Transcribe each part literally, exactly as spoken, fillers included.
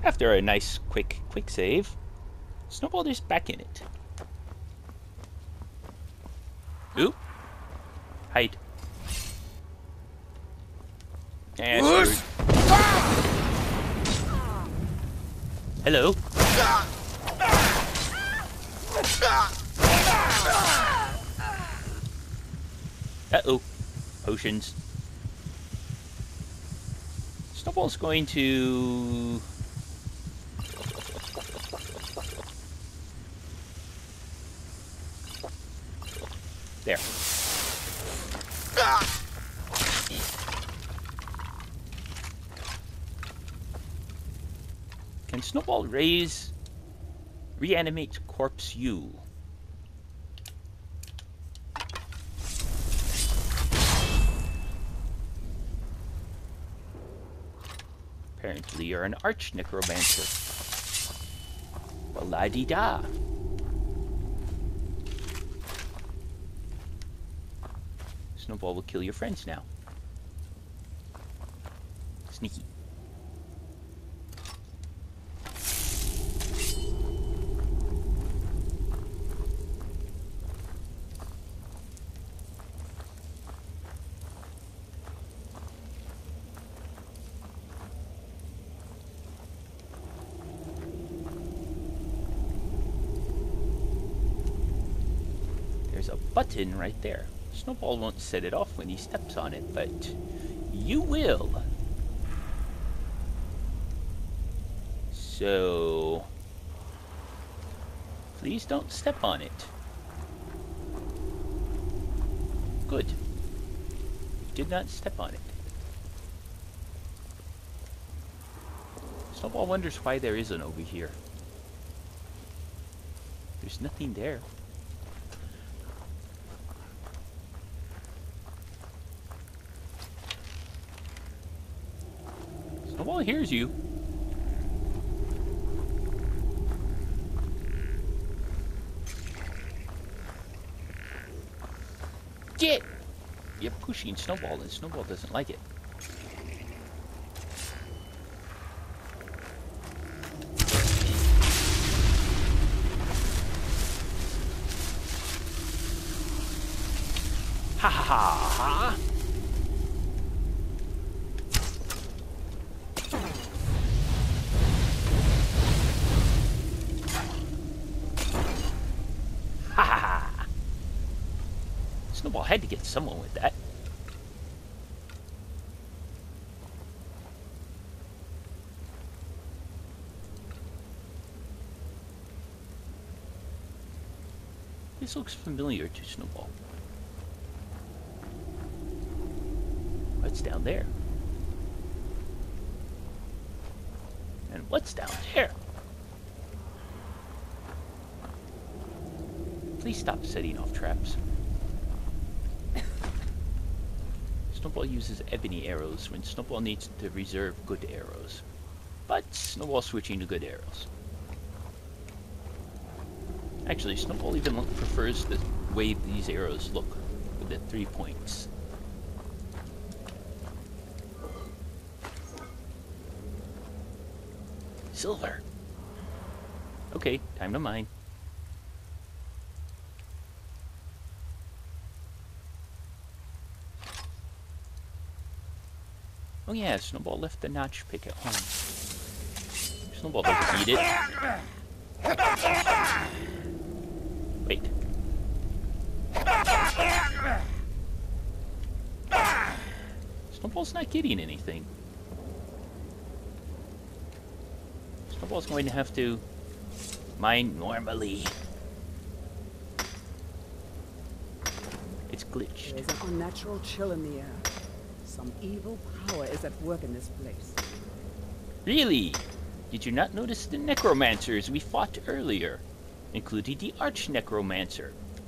After a nice quick quick save, Snowball is back in it. Oop. Hide. Yeah, screwed. Hello. Uh-oh. Potions. Snowball's going to... There. Can Snowball raise... reanimate corpse U? Apparently you're an arch necromancer. Well, la-di-da. Snowball will kill your friends now. Sneaky. There's a button right there. Snowball won't set it off when he steps on it, but you will. So, please don't step on it. Good. You did not step on it. Snowball wonders why there isn't over here. There's nothing there. Snowball hears you. Get! You're pushing Snowball, and Snowball doesn't like it. Ha ha ha ha! Ha ha ha! Snowball had to get someone with that. This looks familiar to Snowball. What's down there? And what's down there? Please stop setting off traps. Snowball uses ebony arrows when Snowball needs to reserve good arrows. But Snowball's switching to good arrows. Actually, Snowball even prefers the way these arrows look with the three points. Silver! Okay, time to mine. Oh yeah, Snowball left the notch pick at home. Snowball doesn't need it. Wait. Snowball's not getting anything. Snowball's going to have to mine normally. It's glitched. There's an unnatural chill in the air. Some evil power is at work in this place. Really? Did you not notice the necromancers we fought earlier, including the arch necromancer?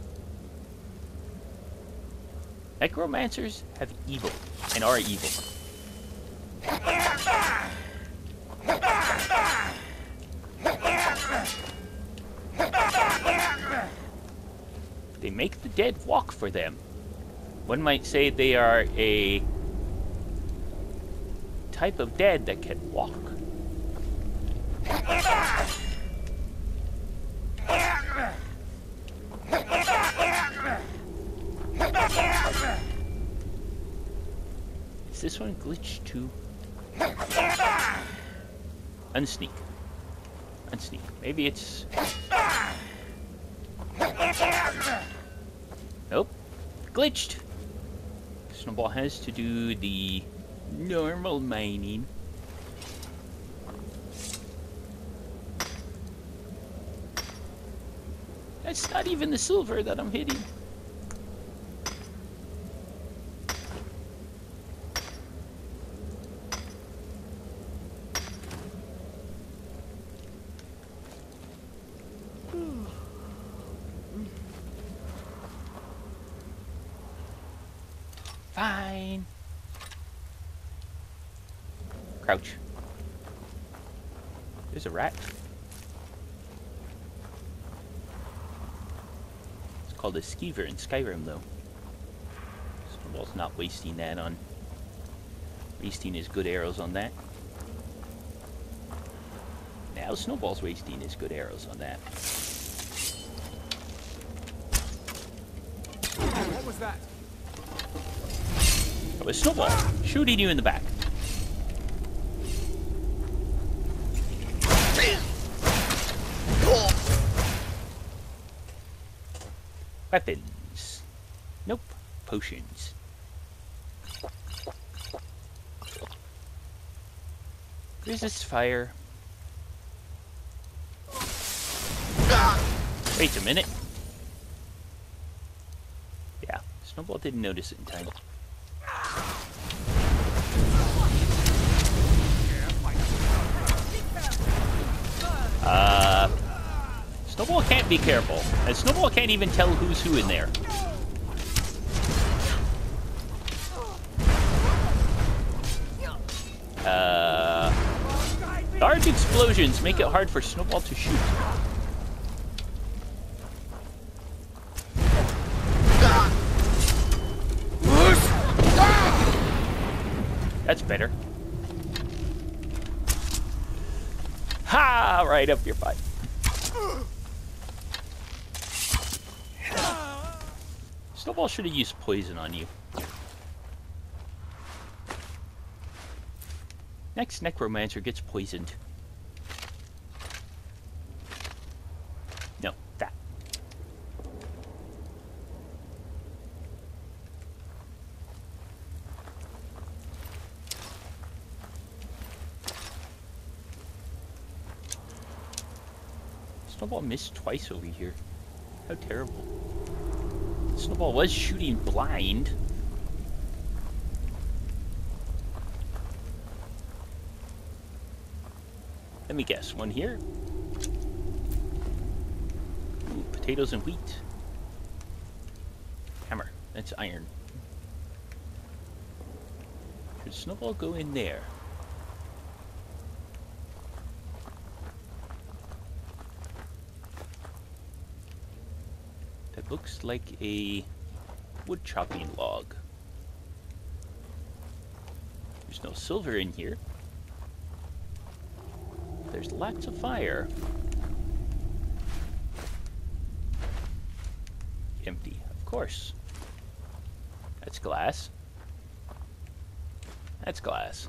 Necromancers have evil, and are evil. They make the dead walk for them. One might say they are a type of dead that can walk. this one glitched too? Unsneak. Unsneak. Maybe it's... Nope. Glitched. Snowball has to do the normal mining. That's not even the silver that I'm hitting. Fine. Crouch. There's a rat. It's called a skeever in Skyrim, though. Snowball's not wasting that on... wasting his good arrows on that. Now Snowball's wasting his good arrows on that. What was that? That was Snowball shooting you in the back. Weapons. Nope. Potions. Resist fire. Wait a minute. Yeah, Snowball didn't notice it in time. Uh, Snowball can't be careful. And Snowball can't even tell who's who in there. Uh, large explosions make it hard for Snowball to shoot. That's better. Ha! Right up your butt. Snowball should have used poison on you. Next necromancer gets poisoned. No, that. Snowball missed twice over here. How terrible. Snowball was shooting blind. Let me guess, one here? Ooh, potatoes and wheat. Hammer, that's iron. Should Snowball go in there? That looks like a wood chopping log. There's no silver in here. There's lots of fire. Empty, of course. That's glass. That's glass.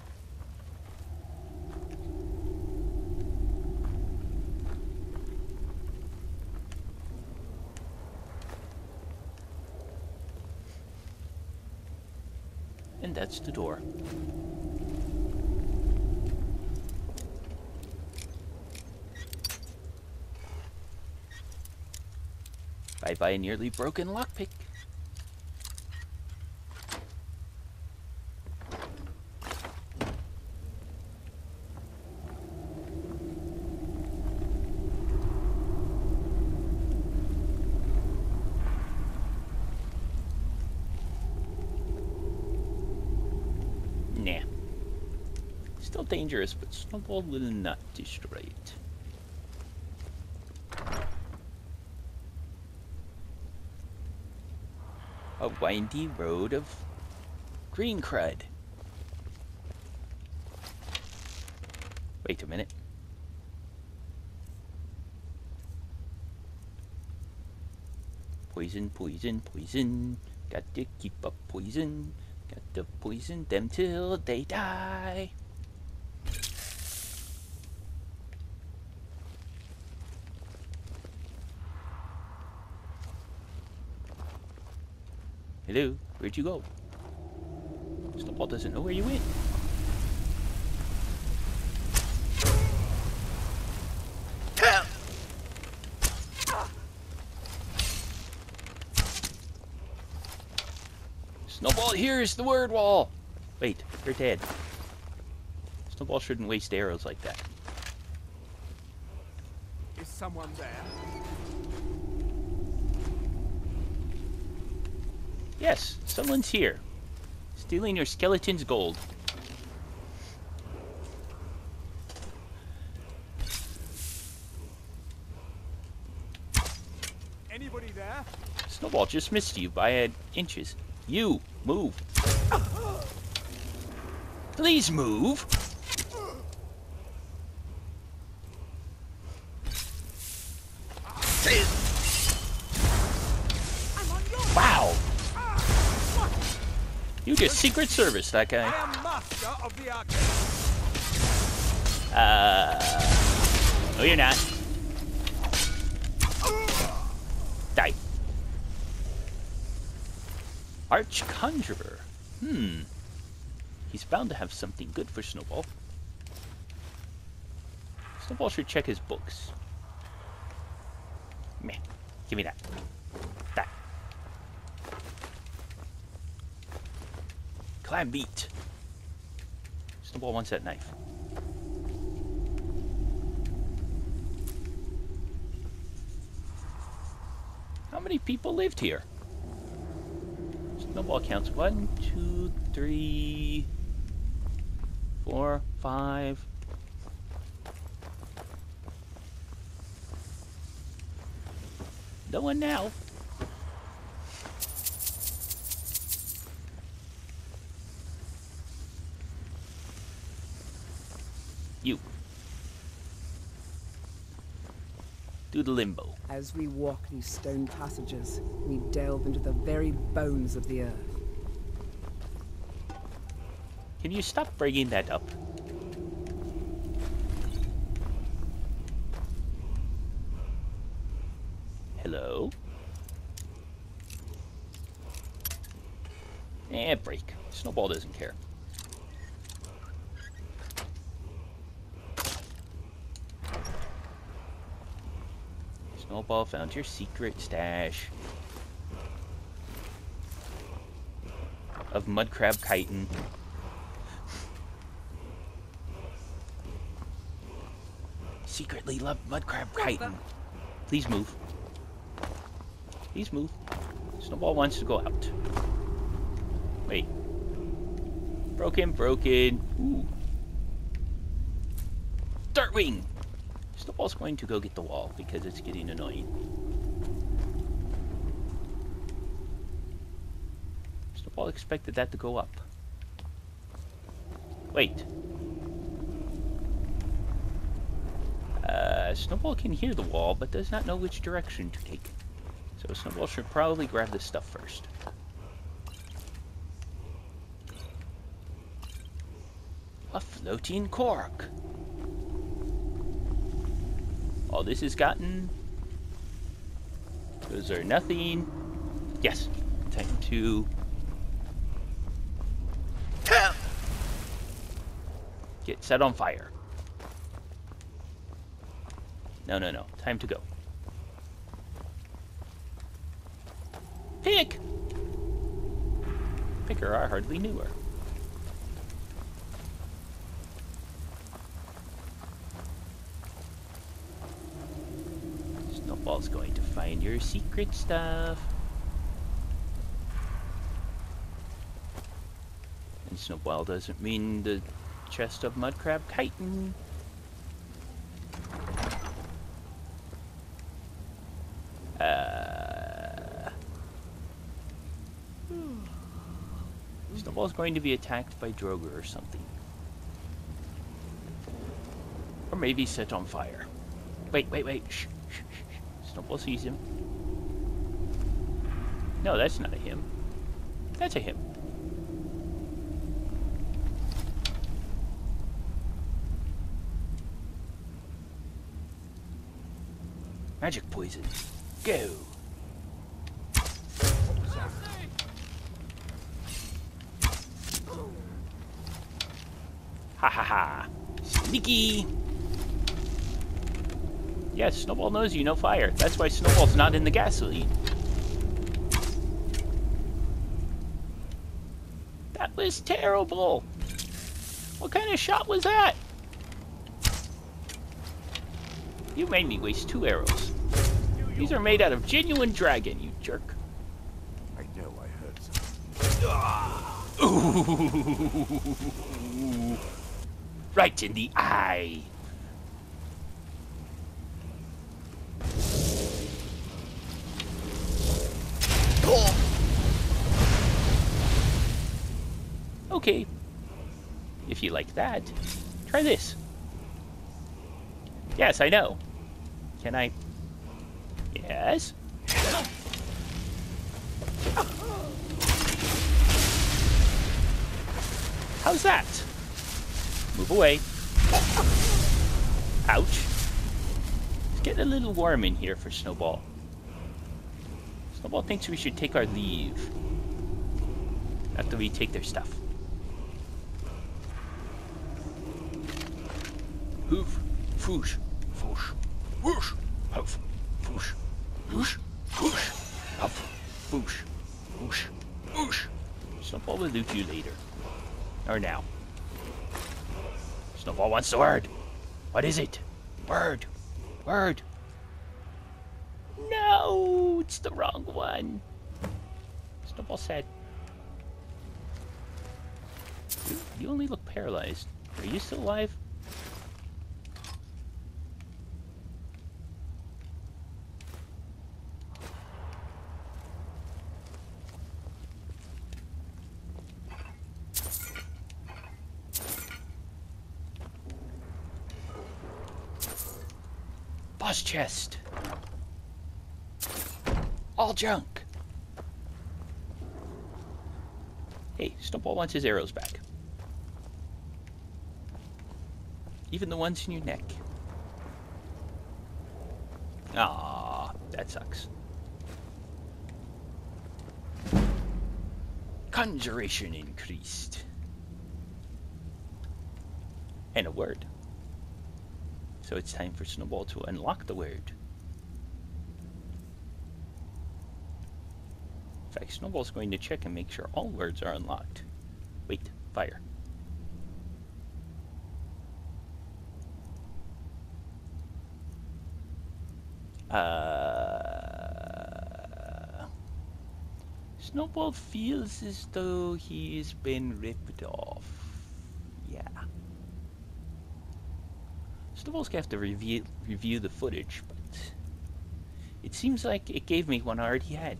And that's the door. Bye-bye a nearly broken lockpick. Nah. Still dangerous, but Snowball will not destroy it. A windy road of green crud. Wait a minute. Poison, poison, poison. Got to keep up poison. Got to poison them till they die. Hello, where'd you go? Snowball doesn't know where you went. Snowball, here's the word wall! Wait, you're dead. Snowball shouldn't waste arrows like that. Is someone there? Yes, someone's here. Stealing your skeleton's gold. Anybody there? Snowball just missed you by uh, inches. You, move. Please move. Wow. You just Secret Service that I guy. am master of the arcade. Uh. No, you're not. Die. Arch Conjurer. Hmm. He's bound to have something good for Snowball. Snowball should check his books. Meh. Give me that. That. Climb beat. Snowball wants that knife. How many people lived here? Snowball counts one, two, three, four, five. No one now. You. Do the limbo. As we walk these stone passages, we delve into the very bones of the earth. Can you stop bringing that up? Hello? Eh, break. Snowball doesn't care. Snowball found your secret stash of mudcrab chitin. Secretly love mudcrab chitin. Please move. Please move. Snowball wants to go out. Wait. Broken, broken. Ooh. Dartwing! Snowball's going to go get the wall because it's getting annoying. Snowball expected that to go up. Wait. Uh, Snowball can hear the wall, but does not know which direction to take. So Snowball should probably grab this stuff first. A floating cork. All this has gotten. Those are nothing. Yes. Time to get set on fire. No, no, no. Time to go. Pick! Picker, I hardly knew her. Snowball's going to find your secret stuff. And Snowball doesn't mean the chest of mudcrab chitin. Uh, Snowball's going to be attacked by Droger or something. Or maybe set on fire. Wait, wait, wait. Shh, shh, shh. Snowball sees him. No, that's not a him. That's a him. Magic poison. Go. Ha ha ha. Sneaky. Yes, Snowball knows you know fire. That's why Snowball's not in the gasoline. That was terrible. What kind of shot was that? You made me waste two arrows. These are made out of genuine dragon, you jerk. I know I heard something. Ooh. Right in the eye. Okay. If you like that, try this. Yes, I know. Can I? Yes. How's that? Move away. Ouch. It's getting a little warm in here for Snowball. Snowball thinks we should take our leave after we take their stuff. Hoof, foosh, foosh, whoosh, huff, foosh, whoosh, whoosh, huff, foosh, whoosh, whoosh. Snowball will loot you later. Or now. Snowball wants the word. What is it? Word. Word. No, it's the wrong one. Snowball said. You, you only look paralyzed. Are you still alive? Boss chest. All junk. Hey, Snowball wants his arrows back. Even the ones in your neck. Ah, that sucks. Conjuration increased. And a word. So it's time for Snowball to unlock the word. In fact, Snowball's going to check and make sure all words are unlocked. Wait, fire. Uh, Snowball feels as though he's been ripped off. Yeah. Snowball's gonna have to review review the footage, but it seems like it gave me one I already had.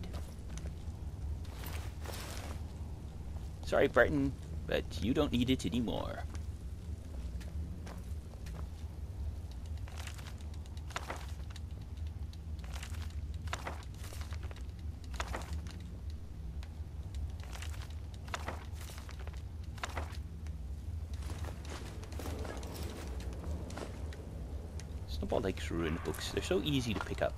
Sorry, Breton, but you don't need it anymore. Snowball likes ruined books. They're so easy to pick up.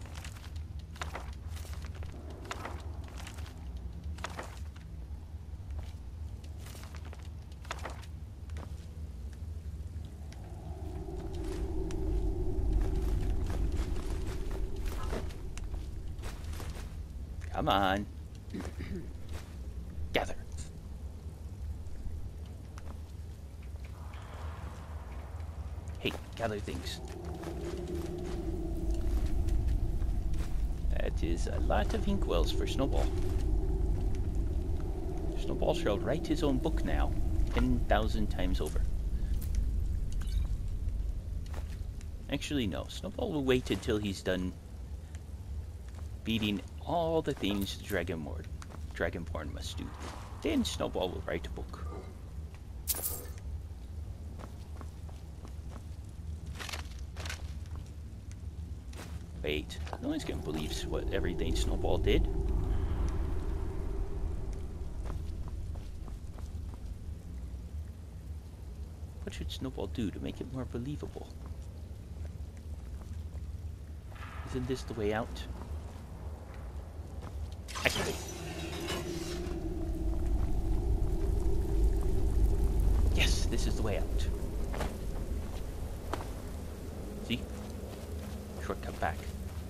Come on. Gather. Hey, gather things. That is a lot of inkwells for Snowball. Snowball shall write his own book now, ten thousand times over. Actually, no. Snowball will wait until he's done beating all the things Dragonborn, Dragonborn must do. Then Snowball will write a book. Wait, no one's gonna believe what everything Snowball did. What should Snowball do to make it more believable? Isn't this the way out? Activate. Yes, this is the way out. See? Shortcut back.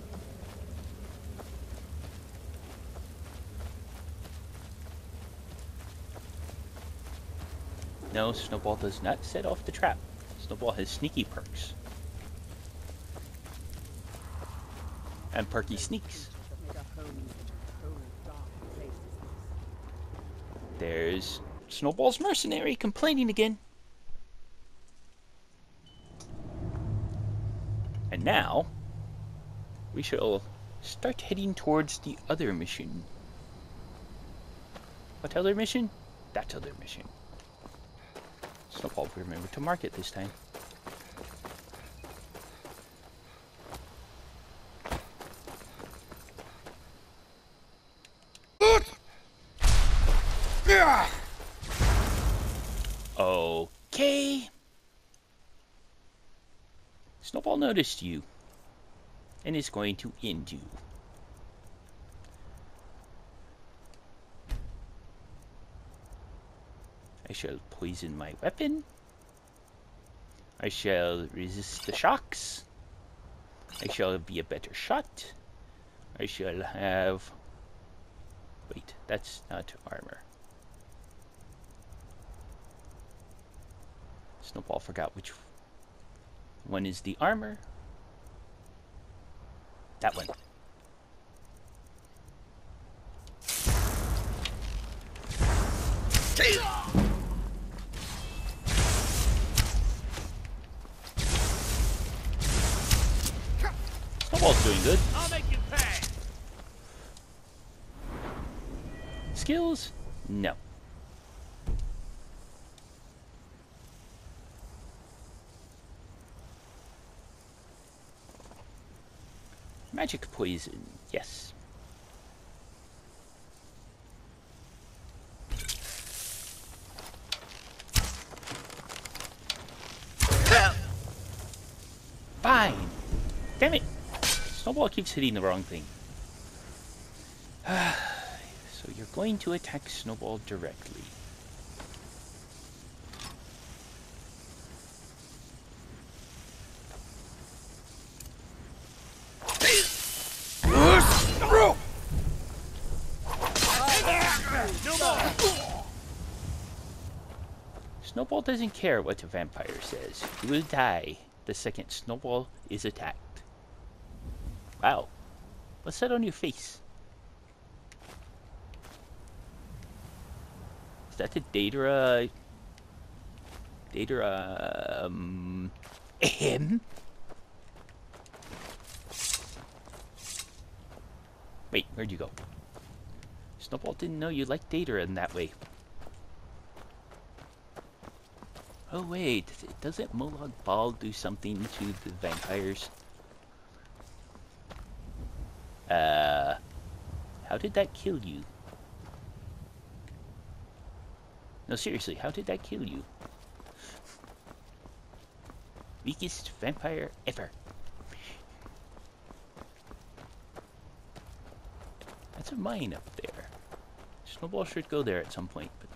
No, Snowball does not set off the trap. Snowball has sneaky perks. And perky sneaks. There's Snowball's mercenary complaining again. And now, we shall start heading towards the other mission. What other mission? That other mission. Snowball will remember to mark it this time. Okay. Snowball noticed you and is going to end you. I shall poison my weapon. I shall resist the shocks. I shall be a better shot. I shall have... Wait, that's not armor. Snowball forgot which one is the armor. That one. Snowball's doing good. I'll make you pay. Skills? No. Magic poison, yes. Fine. Damn it. Snowball keeps hitting the wrong thing. So you're going to attack Snowball directly. Snowball doesn't care what a vampire says. He will die the second Snowball is attacked. Wow. What's that on your face? Is that the Daedra... Daedra... Um... Ahem? Wait, where'd you go? Snowball didn't know you liked Daedra in that way. Oh wait, doesn't Molag Bal do something to the vampires? Uh, how did that kill you? No, seriously, how did that kill you? Weakest vampire ever. That's a mine up there. Snowball should go there at some point, but...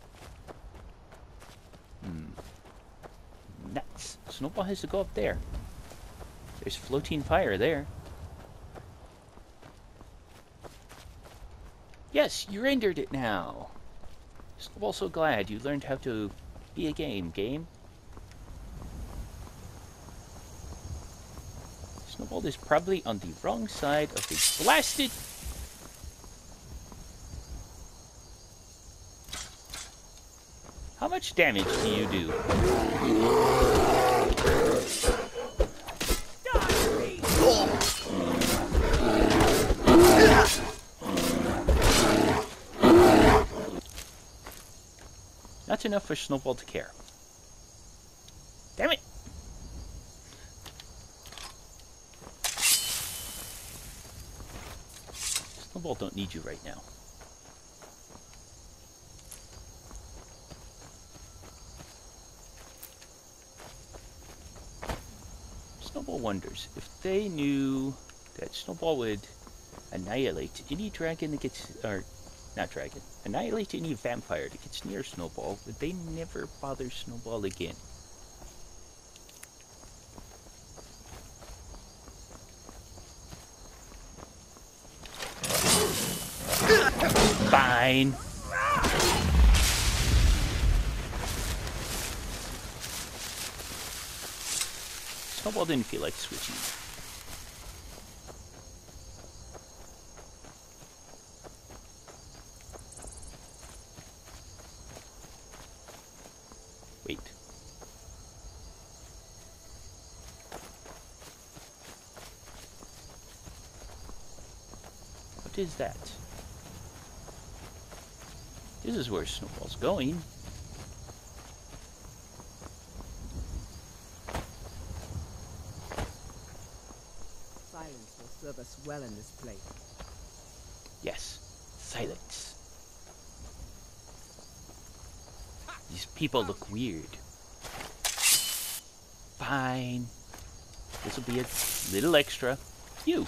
Hmm. Nuts. Snowball has to go up there. There's floating fire there. Yes, you rendered it now. Snowball's so glad you learned how to be a game, game. Snowball is probably on the wrong side of the blasted... How much damage do you do? Not enough for Snowball to care. Damn it! Snowball don't need you right now. Snowball wonders if they knew That Snowball would annihilate any dragon that gets, or not dragon, annihilate any vampire that gets near Snowball, but they never bother Snowball again. Fine. Snowball didn't feel like switching. Wait. What is that? This is where Snowball's going. Silence will serve us well in this place. Yes, silence. These people look weird. Fine. This will be a little extra. You.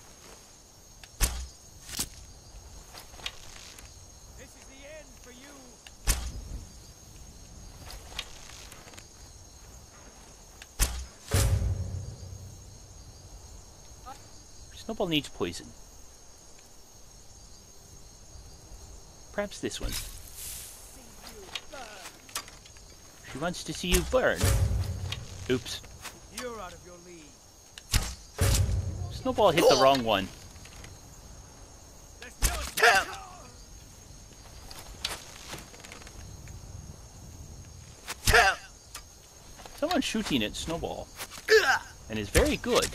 Snowball needs poison. Perhaps this one. She wants to see you burn. Oops. You're out of your league. Snowball hit the wrong one. Let's do it. Someone's shooting at Snowball. And is very good.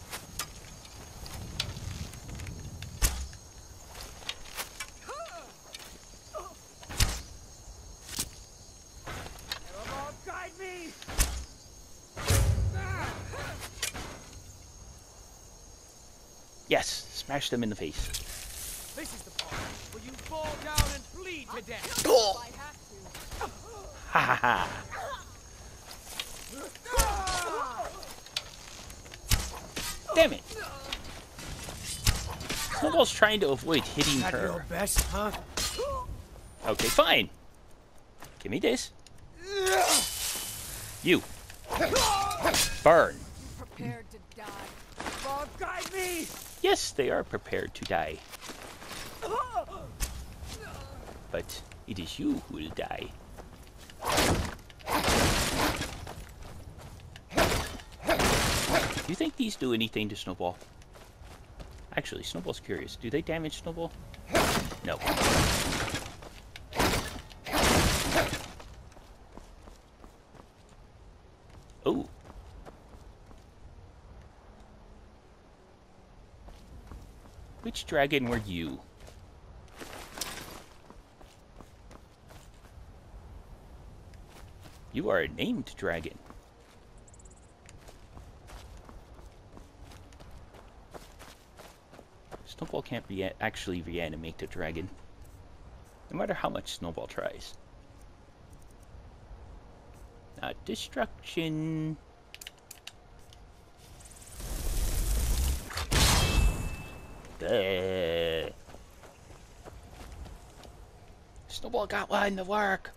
Yes, smash them in the face. This is the part where you fall down and bleed to death. I have to. Ha ha ha. Damn it. Snowball's trying to avoid hitting At your her. best, huh? Okay, fine. Give me this. You. Burn. Prepared to die. God, guide me! Yes, they are prepared to die. But it is you who will die. Do you think these do anything to Snowball? Actually, Snowball's curious. Do they damage Snowball? No. Oh. Which dragon were you? You are a named dragon. Snowball can't re actually reanimate a dragon, no matter how much Snowball tries. Not destruction. Duh. Snowball got one to work.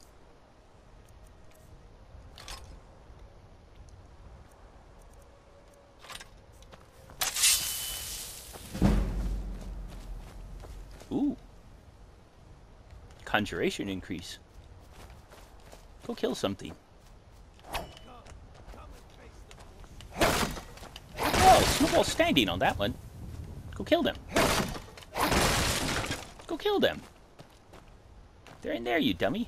Ooh. Conjuration increase. Go kill something. Oh, Snowball's standing on that one. Go kill them. Go kill them. They're in there, you dummy.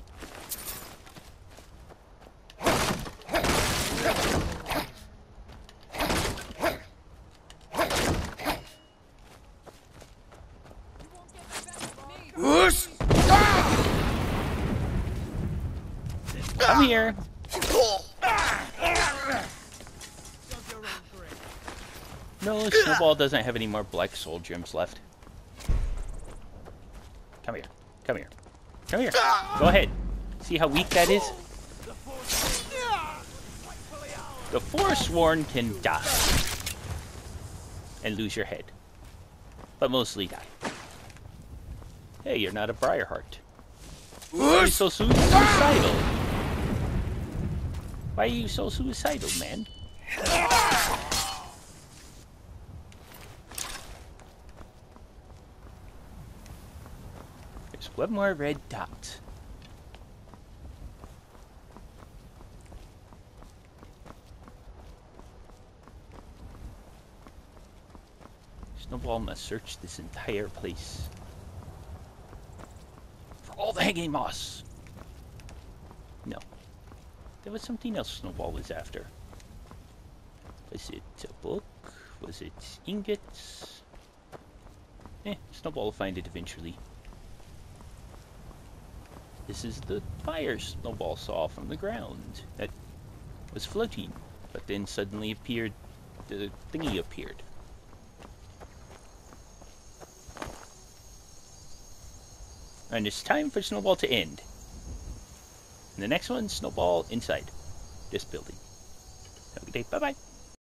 Come here. No, Snowball doesn't have any more black soul gems left. Come here. Come here. Come here. Go ahead. See how weak that is? The Forsworn can die. And lose your head. but mostly die. Hey, you're not a Briarheart. Why are you so su suicidal? Why are you so suicidal, man? There's one more red dot. Snowball must search this entire place for all the hanging moss. No. There was something else Snowball was after. Was it a book? Was it ingots? Eh, Snowball will find it eventually. This is the fire Snowball saw from the ground that was floating, but then suddenly appeared, the thingy appeared. And it's time for Snowball to end. And the next one, Snowball inside this building. Have a good day. Bye-bye.